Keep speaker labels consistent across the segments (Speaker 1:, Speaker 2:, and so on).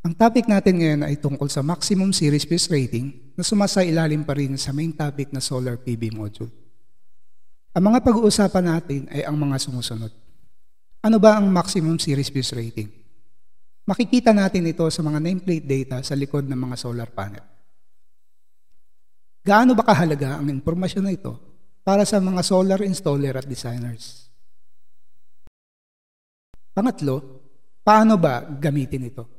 Speaker 1: Ang topic natin ngayon ay tungkol sa maximum series fuse rating na sumasailalim pa rin sa main topic na solar PV module. Ang mga pag-uusapan natin ay ang mga sumusunod. Ano ba ang maximum series fuse rating? Makikita natin ito sa mga nameplate data sa likod ng mga solar panel. Gaano ba kahalaga ang impormasyon na ito para sa mga solar installer at designers? Pangatlo, paano ba gamitin ito?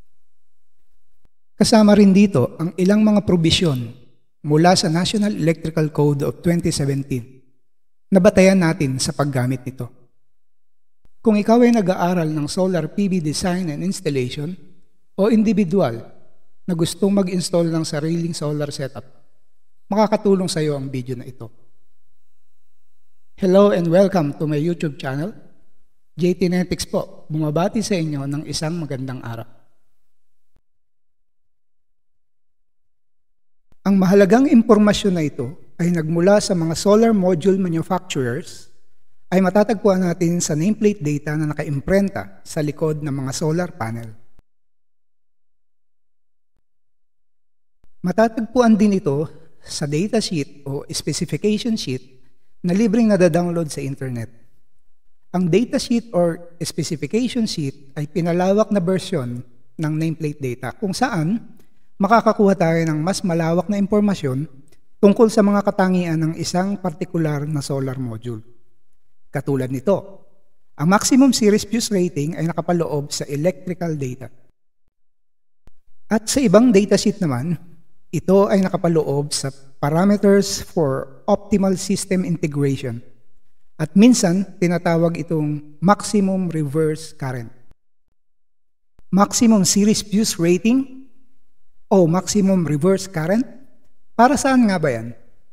Speaker 1: Kasama rin dito ang ilang mga probisyon mula sa National Electrical Code of 2017 na batayan natin sa paggamit nito. Kung ikaw ay nag-aaral ng solar PV design and installation o individual na gustong mag-install ng sariling solar setup, makakatulong sa iyo ang video na ito. Hello and welcome to my YouTube channel. JTnetics po, bumabati sa inyo ng isang magandang araw. Ang mahalagang impormasyon na ito ay nagmula sa mga solar module manufacturers ay matatagpuan natin sa nameplate data na nakaimprenta sa likod ng mga solar panel. Matatagpuan din ito sa datasheet o specification sheet na libreng nadadownload sa internet. Ang datasheet or specification sheet ay pinalawak na bersyon ng nameplate data kung saan makakakuha tayo ng mas malawak na impormasyon tungkol sa mga katangian ng isang partikular na solar module. Katulad nito, ang maximum series fuse rating ay nakapaloob sa electrical data. At sa ibang datasheet naman, ito ay nakapaloob sa parameters for optimal system integration. At minsan, tinatawag itong maximum reverse current. Maximum series fuse rating o maximum reverse current? Para saan nga ba yan?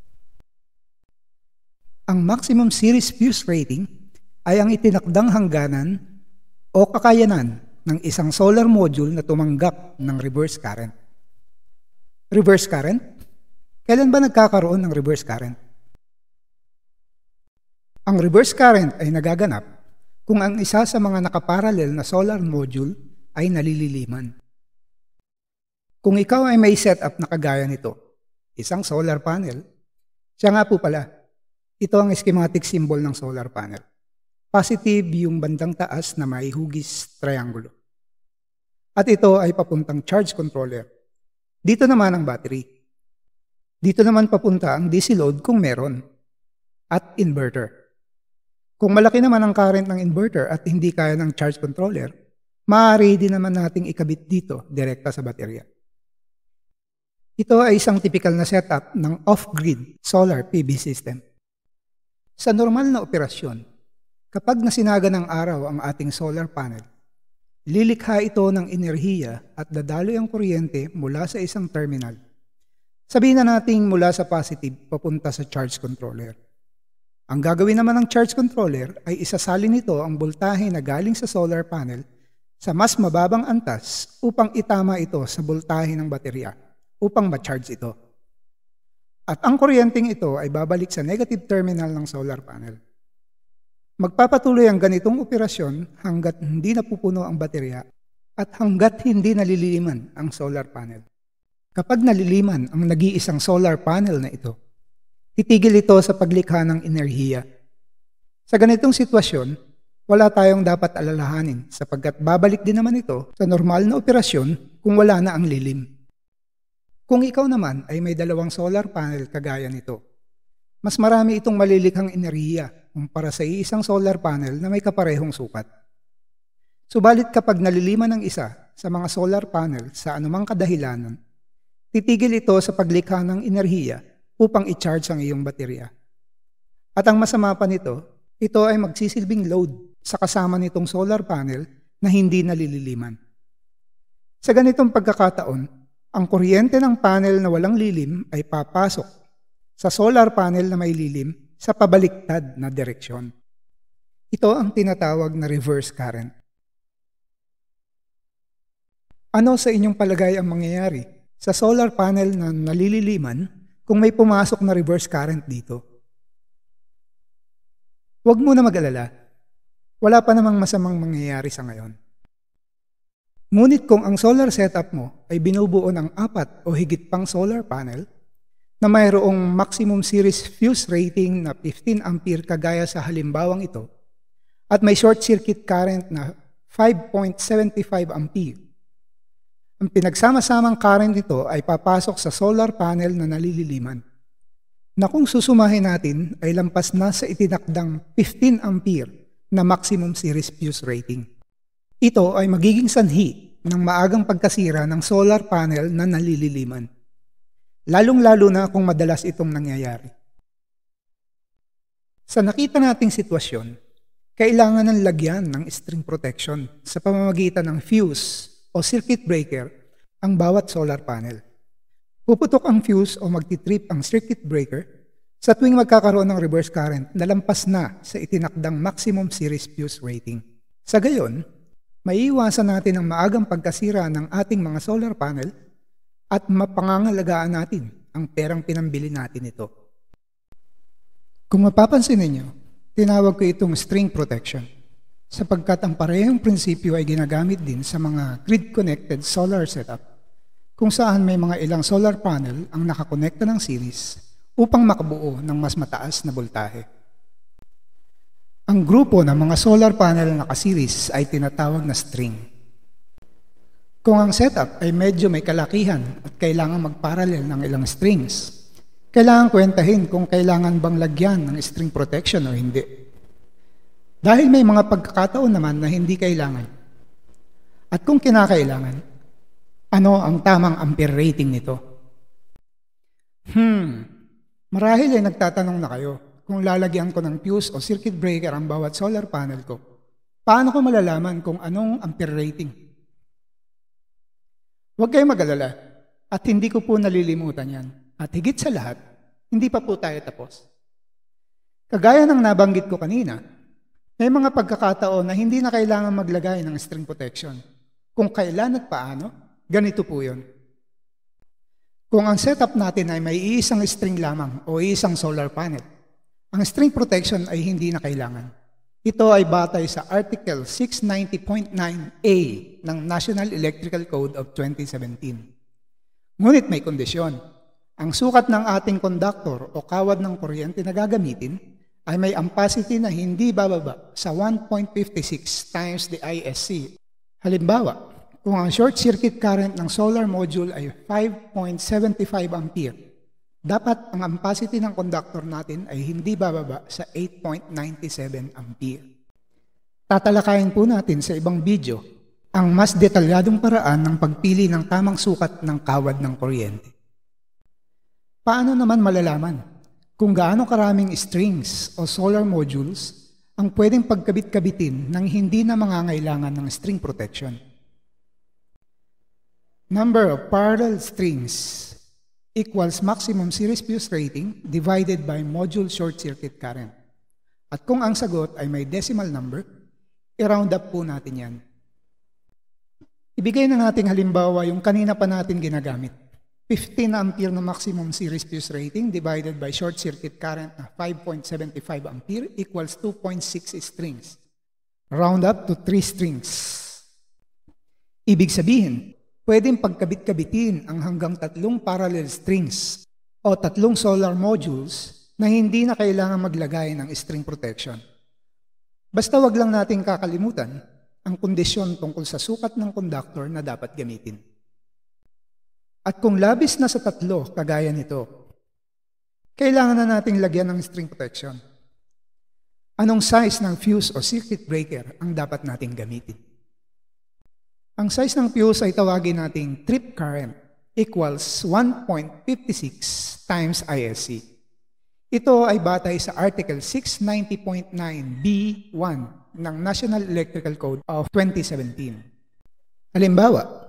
Speaker 1: Ang maximum series fuse rating ay ang itinakdang hangganan o kakayanan ng isang solar module na tumanggap ng reverse current. Reverse current? Kailan ba nagkakaroon ng reverse current? Ang reverse current ay nagaganap kung ang isa sa mga nakaparallel na solar module ay nalililiman. Kung ikaw ay may setup na kagaya nito, isang solar panel, siya nga po pala, ito ang schematic symbol ng solar panel. Positive yung bandang taas na may hugis triangulo. At ito ay papuntang charge controller. Dito naman ang battery. Dito naman papunta ang DC load kung meron. At inverter. Kung malaki naman ang current ng inverter at hindi kaya ng charge controller, maaari din naman nating ikabit dito direkta sa baterya. Ito ay isang typical na setup ng off-grid solar PV system. Sa normal na operasyon, kapag nasinaga ng araw ang ating solar panel, lilikha ito ng enerhiya at dadaloy ang kuryente mula sa isang terminal. Sabihin na natin mula sa positive papunta sa charge controller. Ang gagawin naman ng charge controller ay isasalin nito ang boltahe na galing sa solar panel sa mas mababang antas upang itama ito sa boltahe ng baterya upang ma-charge ito. At ang kuryenteng ito ay babalik sa negative terminal ng solar panel. Magpapatuloy ang ganitong operasyon hanggat hindi napupuno ang baterya at hanggat hindi nalililiman ang solar panel. Kapag naliliman ang nag-iisang solar panel na ito, titigil ito sa paglikha ng enerhiya. Sa ganitong sitwasyon, wala tayong dapat alalahanin sapagkat babalik din naman ito sa normal na operasyon kung wala na ang lilim. Kung ikaw naman ay may dalawang solar panel kagaya nito, mas marami itong malilikhang enerhiya kumpara sa isang solar panel na may kaparehong sukat. Subalit kapag naliliman ng isa sa mga solar panel sa anumang kadahilanan, titigil ito sa paglikha ng enerhiya upang i-charge ang iyong baterya. At ang masama pa nito, ito ay magsisilbing load sa kasama nitong solar panel na hindi nalililiman. Sa ganitong pagkakataon, ang kuryente ng panel na walang lilim ay papasok sa solar panel na may lilim sa pabaliktad na direksyon. Ito ang tinatawag na reverse current. Ano sa inyong palagay ang mangyayari sa solar panel na nalililiman kung may pumasok na reverse current dito? Huwag mo na mag-alala. Wala pa namang masamang mangyayari sa ngayon. Ngunit kung ang solar setup mo ay binubuo ng 4 o higit pang solar panel na mayroong maximum series fuse rating na 15 ampere kagaya sa halimbawang ito at may short circuit current na 5.75 ampere, ang pinagsama-samang current nito ay papasok sa solar panel na nalililiman na kung susumahin natin ay lampas na sa itinakdang 15 ampere na maximum series fuse rating. Ito ay magiging sanhi ng maagang pagkasira ng solar panel na nalililiman, lalong-lalo na kung madalas itong nangyayari. Sa nakita nating sitwasyon, kailangan ng lagyan ng string protection sa pamamagitan ng fuse o circuit breaker ang bawat solar panel. Puputok ang fuse o magtitrip ang circuit breaker sa tuwing magkakaroon ng reverse current na lampas na sa itinakdang maximum series fuse rating. Sa gayon, maiiwasan natin ang maagang pagkasira ng ating mga solar panel at mapangangalagaan natin ang perang pinambili natin ito. Kung mapapansin ninyo, tinawag ko itong string protection sapagkat ang parehong prinsipyo ay ginagamit din sa mga grid-connected solar setup kung saan may mga ilang solar panel ang nakakonekta ng series upang makabuo ng mas mataas na voltahe. Ang grupo ng mga solar panel na nakaseries ay tinatawag na string. Kung ang setup ay medyo may kalakihan at kailangan magparallel ng ilang strings, kailangan kwentahin kung kailangan bang lagyan ng string protection o hindi. Dahil may mga pagkakataon naman na hindi kailangan. At kung kinakailangan, ano ang tamang ampere rating nito? Marahil ay nagtatanong na kayo kung lalagyan ko ng fuse o circuit breaker ang bawat solar panel ko. Paano ko malalaman kung anong ampere rating? Huwag kayong mag-alala at hindi ko po nalilimutan yan. At higit sa lahat, hindi pa po tayo tapos. Kagaya ng nabanggit ko kanina, may mga pagkakataon na hindi na kailangan maglagay ng string protection. Kung kailan at paano, ganito po yun. Kung ang setup natin ay may iisang string lamang o iisang solar panel, ang string protection ay hindi na kailangan. Ito ay batay sa Article 690.9A ng National Electrical Code of 2017. Ngunit may kondisyon. Ang sukat ng ating conductor o kawad ng kuryente na gagamitin ay may ampacity na hindi bababa sa 1.56 times the ISC. Halimbawa, kung ang short circuit current ng solar module ay 5.75 ampere, dapat ang ampacity ng conductor natin ay hindi bababa sa 8.97 ampere. Tatalakayin po natin sa ibang video ang mas detalyadong paraan ng pagpili ng tamang sukat ng kawad ng kuryente. Paano naman malalaman kung gaano karaming strings o solar modules ang pwedeng pagkabit-kabitin nang hindi na mangangailangan ng string protection? Number of parallel strings equals maximum series fuse rating divided by module short circuit current. At kung ang sagot ay may decimal number, i-round up po natin yan. Ibigay na nating halimbawa yung kanina pa natin ginagamit. 15 ampere na maximum series fuse rating divided by short circuit current na 5.75 ampere equals 2.6 strings. Round up to 3 strings. Ibig sabihin, pwedeng pagkabit-kabitin ang hanggang 3 parallel strings o 3 solar modules na hindi na kailangan maglagay ng string protection. Basta wag lang nating kakalimutan ang kondisyon tungkol sa sukat ng conductor na dapat gamitin. At kung labis na sa 3 kagaya nito, kailangan na nating lagyan ng string protection. Anong size ng fuse o circuit breaker ang dapat nating gamitin? Ang size ng fuse ay tawagin nating trip current equals 1.56 times ISC. Ito ay batay sa Article 690.9B1 ng National Electrical Code of 2017. Halimbawa,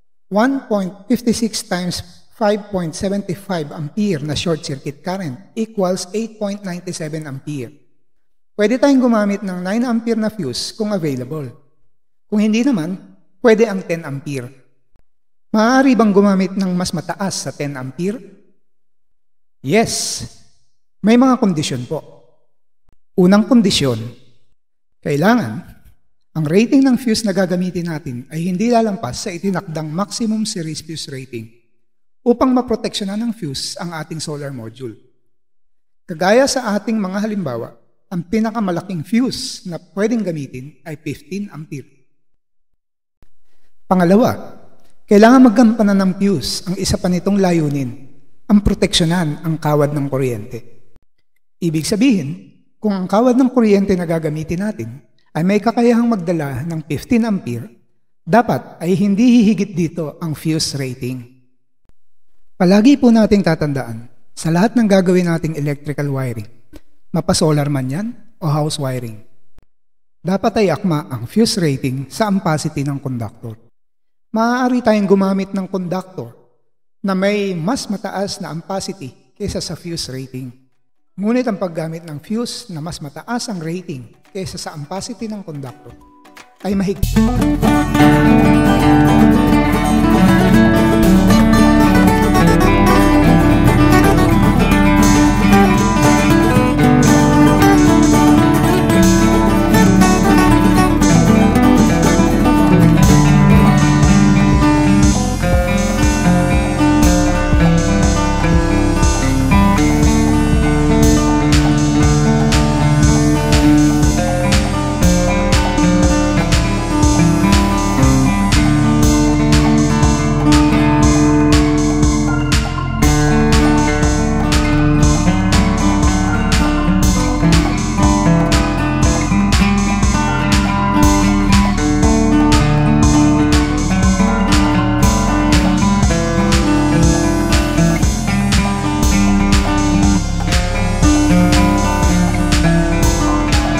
Speaker 1: 1.56 times 5.75 ampere na short circuit current equals 8.97 ampere. Pwede tayong gumamit ng 9 ampere na fuse kung available. Kung hindi naman, pwede ang 10 ampere. Maaari bang gumamit ng mas mataas sa 10 ampere? Yes. May mga kondisyon po. Unang kondisyon, kailangan Ang rating ng fuse na gagamitin natin ay hindi lalampas sa itinakdang maximum series fuse rating upang maproteksyonan ng fuse ang ating solar module. Kagaya sa ating mga halimbawa, ang pinakamalaking fuse na pwedeng gamitin ay 15 ampere. Pangalawa, kailangan maggampanan ng fuse ang isa pa nitong layunin, ang proteksyonan ang kawad ng kuryente. Ibig sabihin, kung ang kawad ng kuryente na gagamitin natin ay may kakayahang magdala ng 15 ampere, dapat ay hindi hihigit dito ang fuse rating. Palagi po nating tatandaan, sa lahat ng gagawin nating electrical wiring, mapasolar man yan o house wiring, dapat ay akma ang fuse rating sa ampacity ng conductor. Maaari tayong gumamit ng conductor na may mas mataas na ampacity kaysa sa fuse rating. Ngunit ang paggamit ng fuse na mas mataas ang rating kaysa sa ampacity ng conductor ay mahigpit.